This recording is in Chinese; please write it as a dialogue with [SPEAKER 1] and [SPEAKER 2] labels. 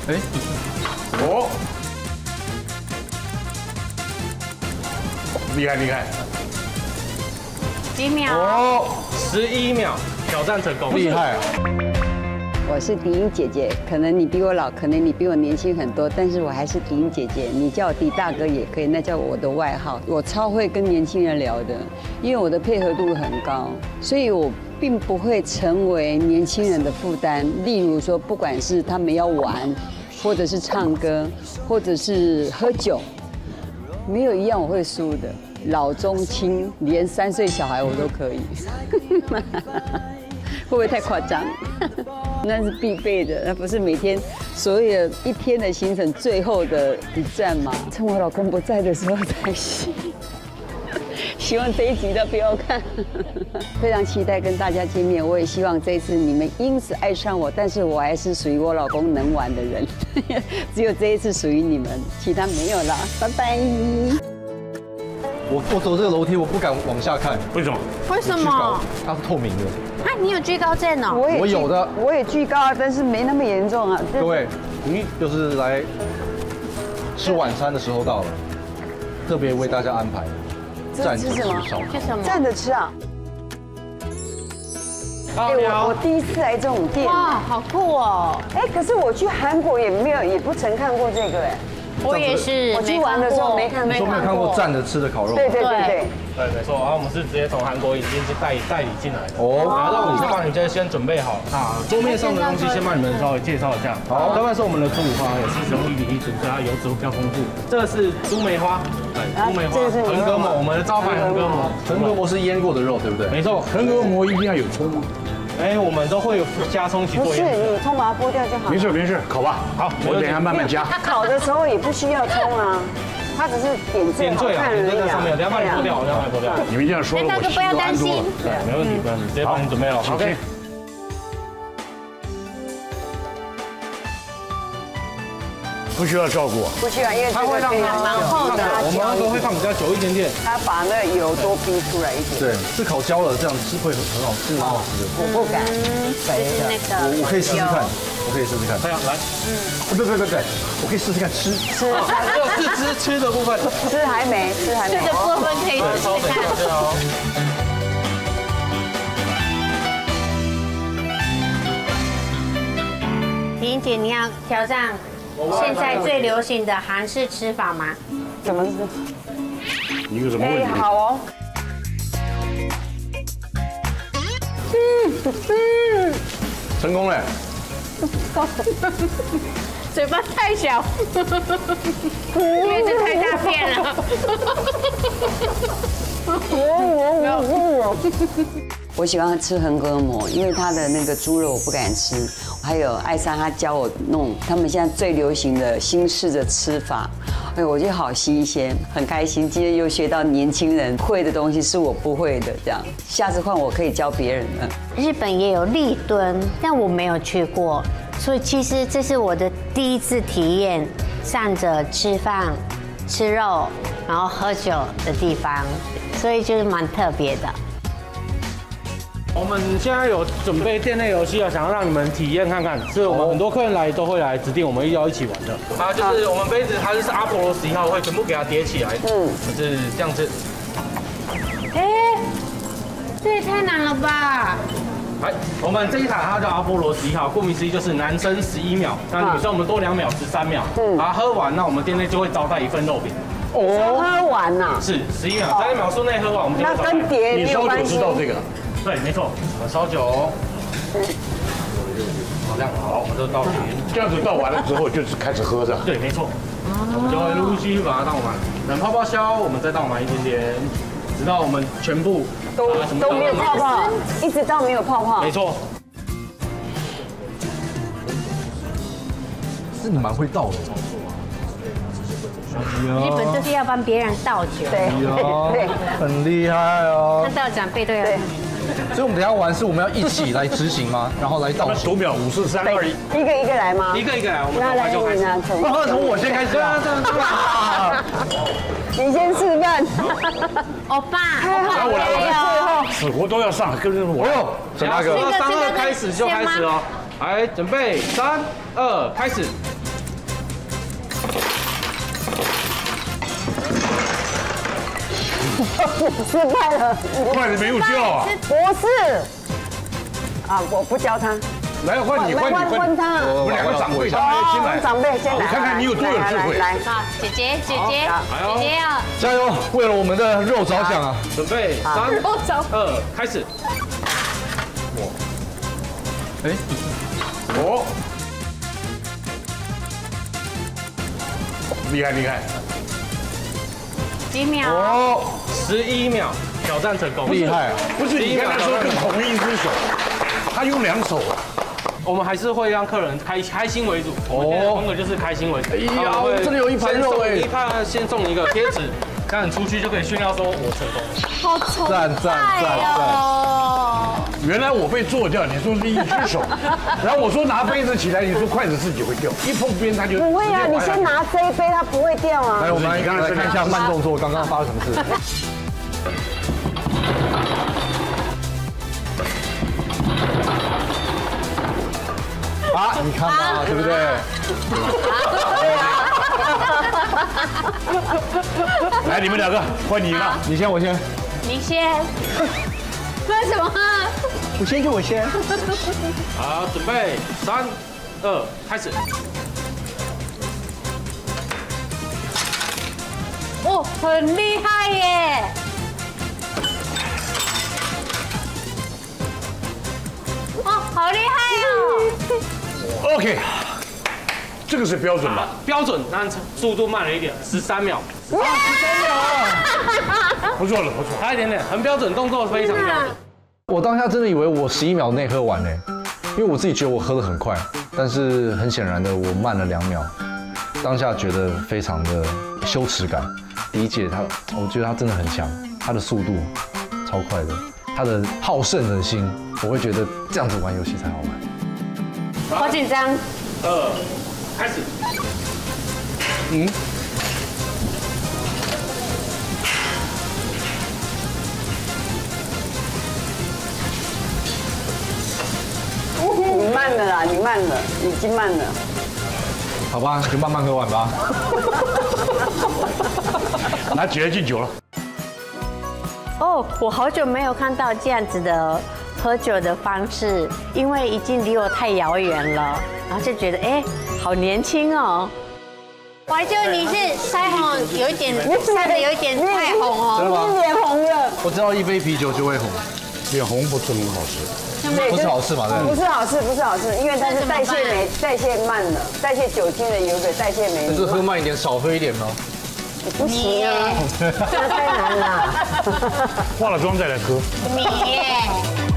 [SPEAKER 1] 哎，哦，厉害厉害！
[SPEAKER 2] 几秒？
[SPEAKER 3] 哦，11秒，挑战成功，
[SPEAKER 1] 厉害啊！
[SPEAKER 4] 我是迪英姐姐，可能你比我老，可能你比我年轻很多，但是我还是迪英姐姐，你叫我迪大哥也可以，那叫我的外号。我超会跟年轻人聊的，因为我的配合度很高，所以我并不会成为年轻人的负担。例如说，不管是他们要玩，或者是唱歌，或者是喝酒，没有一样我会输的。老中青，连3岁小孩我都可以。会不会太夸张？那是必备的，那不是每天所有一天的行程最后的一站嘛？趁我老公不在的时候才洗。希望这一集他不要看，非常期待跟大家见面。我也希望这一次你们因此爱上我，但是我还是属于我老公能玩的人，只有这一次属于你们，其他没有啦。拜拜。
[SPEAKER 5] 我走这个楼梯，我不敢往下看，
[SPEAKER 1] 为什么？
[SPEAKER 2] 为什么？
[SPEAKER 5] 它是透明的。
[SPEAKER 2] 啊，你有惧高症哦？
[SPEAKER 5] 我有的，
[SPEAKER 4] 我也惧高，但是没那么严重啊。
[SPEAKER 5] 各位，就是来吃晚餐的时候到了，特别为大家安排站着吃烧烤。
[SPEAKER 2] 是什么？
[SPEAKER 4] 站着吃啊？哎，我第一次来这种店。
[SPEAKER 2] 哇，好酷哦！
[SPEAKER 4] 哎，可是我去韩国也不曾看过这个哎。
[SPEAKER 2] 我也是，
[SPEAKER 4] 我去玩的时候没看过。
[SPEAKER 5] 都没有看过站着吃的烤肉。
[SPEAKER 4] 对，
[SPEAKER 3] 对，没错。然后我们是直接从韩国已经是代理进来的。
[SPEAKER 5] 哦。
[SPEAKER 3] 然后我们先帮你先准备好，那桌面上的东西先帮你们稍微介绍一下。好，这个是我们的猪五花，也是使用1:1煮，所以它油脂会比较丰富。这个是猪梅花，对，猪梅花。横膈膜，我们的招牌横膈膜。
[SPEAKER 5] 横膈膜是腌过的肉，对不对？
[SPEAKER 3] 没错，
[SPEAKER 1] 横膈膜一定要有葱吗？
[SPEAKER 3] 哎，我们都会有加葱一起做。
[SPEAKER 4] 不是，你葱把它剥掉就好。
[SPEAKER 1] 没事，烤吧。好，我等一下慢慢加。
[SPEAKER 4] 它烤的时候也不需要葱啊，它只是点缀
[SPEAKER 3] 啊，点在上面，等下帮你剥掉，
[SPEAKER 1] 你们这样说了，我
[SPEAKER 2] 不要担心。
[SPEAKER 3] 对，没问题，直接帮你准备了。OK。
[SPEAKER 1] 不需要照顾，
[SPEAKER 4] 不需要，因为
[SPEAKER 3] 它会让它
[SPEAKER 2] 蛮厚的，
[SPEAKER 3] 我们那个会放比较久一点点。
[SPEAKER 4] 它把那个油多逼出来一点。
[SPEAKER 5] 对，是烤焦了，这样吃会很好吃，蛮好吃的。
[SPEAKER 4] 我不敢，
[SPEAKER 2] 就是那个。
[SPEAKER 5] 我可以试试看，我可以试试看。
[SPEAKER 3] 这样来，
[SPEAKER 5] 不，我可以试试看吃。
[SPEAKER 3] 是吃的部分，
[SPEAKER 4] 吃还没。
[SPEAKER 2] 吃的部分可以试试看。婷姐，你要挑战现在最流行的韩式吃法吗？
[SPEAKER 4] 怎么吃？
[SPEAKER 1] 你有什么问题？
[SPEAKER 4] 好哦。
[SPEAKER 1] 成功了。
[SPEAKER 2] 嘴巴太小，因为这太大片了。
[SPEAKER 4] 我喜欢吃横膈膜，因为它的那个猪肉我不敢吃。还有艾莎她教我弄他们现在最流行的新式的吃法，哎，我觉得好新鲜，很开心。今天又学到年轻人会的东西是我不会的，这样下次换我可以教别人了。
[SPEAKER 2] 日本也有立敦，但我没有去过，所以其实这是我的第一次体验站着吃饭、吃肉，然后喝酒的地方，所以就是蛮特别的。
[SPEAKER 3] 我们现在有准备店内游戏啊，想要让你们体验看看，是我们很多客人来都会来指定我们要一起玩的。它就是我们杯子，它就是阿波罗11号，会全部给它叠起来，就是这样子。
[SPEAKER 2] 哎，这也太难了吧！
[SPEAKER 3] 来，我们这一台它叫阿波罗11号，顾名思义就是男生11秒，那女生我们多2秒，13秒。然后喝完，那我们店内就会招待1份肉饼。
[SPEAKER 4] 哦，喝完呐？
[SPEAKER 3] 是11秒，在2秒数内喝完，我们就会招待。
[SPEAKER 4] 那跟碟没有关系。
[SPEAKER 1] 你烧酒知道这个？
[SPEAKER 3] 对，没错，我们烧酒。好，这样好，我们就倒瓶。
[SPEAKER 1] 这样子倒完了之后就是开始喝着。
[SPEAKER 3] 对，没错。我们就会陆续把它倒满，等泡泡消，我们再倒满一点点，直到我们全部
[SPEAKER 4] 都没有泡泡，一直到没有泡泡。
[SPEAKER 3] 没错。
[SPEAKER 5] 是你蛮会倒的。
[SPEAKER 2] 日本就是要帮别人倒酒，
[SPEAKER 4] 对，
[SPEAKER 5] 很厉害哦。
[SPEAKER 2] 跟道长背对了。
[SPEAKER 5] 所以我们等下玩是我们要一起来执行吗？然后来倒数
[SPEAKER 1] 5秒，5、4、3、2、1，
[SPEAKER 4] 一个一个来吗？
[SPEAKER 3] 一个一个来，我们
[SPEAKER 4] 那来
[SPEAKER 3] 就开始。
[SPEAKER 5] 从我先开始啊！
[SPEAKER 4] 你先示范。
[SPEAKER 2] 欧巴，
[SPEAKER 1] 来我来，死活都要上，跟着我。
[SPEAKER 3] 那个3、2开始就开始哦。来，准备3、2，开始。
[SPEAKER 6] 失败了。
[SPEAKER 1] 筷子没有掉啊！
[SPEAKER 6] 不是。啊，我不教他。
[SPEAKER 1] 来换你，换
[SPEAKER 6] 他。
[SPEAKER 1] 我们两个长辈，先来。
[SPEAKER 6] 长辈先来。
[SPEAKER 1] 看看你有多有智慧。
[SPEAKER 6] 来，
[SPEAKER 2] 好，姐姐要
[SPEAKER 5] 加油，为了我们的肉着想啊！
[SPEAKER 3] 准备3、2，开始。
[SPEAKER 5] 哎，
[SPEAKER 1] 哦，厉害厉害！
[SPEAKER 2] 几秒？
[SPEAKER 3] 哦，11秒，挑战成功，
[SPEAKER 5] 厉害啊！
[SPEAKER 1] 不是你刚才说跟同一只手，他用2手啊。
[SPEAKER 3] 我们还是会让客人开心为主，我们的风格就是开心为主。
[SPEAKER 5] 哎呀，这里有一盘肉哎！
[SPEAKER 3] 先送你一个贴纸，这样你出去就可以炫耀说我成功了。
[SPEAKER 2] 好崇
[SPEAKER 5] 赞！
[SPEAKER 1] 原来我被做掉，你说是1只手，然后我说拿杯子起来，你说筷子自己会掉，一碰边它就
[SPEAKER 6] 不会啊，你先拿这一杯，它不会掉啊。
[SPEAKER 5] 来，我们来看一下慢动作刚刚发生什么事。啊，你看嘛，对不对？
[SPEAKER 1] 来，你们2个换你了，
[SPEAKER 5] 你先，我先。
[SPEAKER 2] 你先。为什么？
[SPEAKER 5] 我先就我先。
[SPEAKER 3] 好，准备3、2，开始。
[SPEAKER 2] 哦，很厉害耶！哦，好厉害哦！
[SPEAKER 1] OK， 这个是标准吧？
[SPEAKER 3] 标准，但速度慢了一点，13秒。
[SPEAKER 1] 13秒啊！不错了，不错，
[SPEAKER 3] 差一点点，很标准，动作非常标准。
[SPEAKER 5] 我当下真的以为我11秒内喝完嘞，因为我自己觉得我喝得很快，但是很显然的我慢了2秒，当下觉得非常的羞耻感。理解他，我觉得他真的很强，他的速度超快的，他的好胜的心，我会觉得这样子玩游戏才好玩。
[SPEAKER 2] 好紧张。
[SPEAKER 3] 2，开始。
[SPEAKER 6] 你慢了啦，你慢了，已经慢了。
[SPEAKER 5] 好吧，就慢慢喝完吧。
[SPEAKER 1] 拿起来敬酒了。
[SPEAKER 2] 哦，我好久没有看到这样子的喝酒的方式，因为已经离我太遥远了，然后就觉得哎，好年轻哦。怀旧，你是腮红有一点，晒的有一点太红哦。
[SPEAKER 5] 真的吗？
[SPEAKER 6] 你脸红了。
[SPEAKER 5] 我知道一杯啤酒就会红，
[SPEAKER 1] 脸红不是很好吃。
[SPEAKER 5] 不是好事嘛？对。
[SPEAKER 6] 不是好事，不是好事，因为它是代谢慢了，代谢酒精的有一个代谢酶。
[SPEAKER 5] 但是喝慢一点，少喝一点吗？
[SPEAKER 6] 不行啊，这太难了。
[SPEAKER 1] 化了妆再来喝。
[SPEAKER 2] 你耶。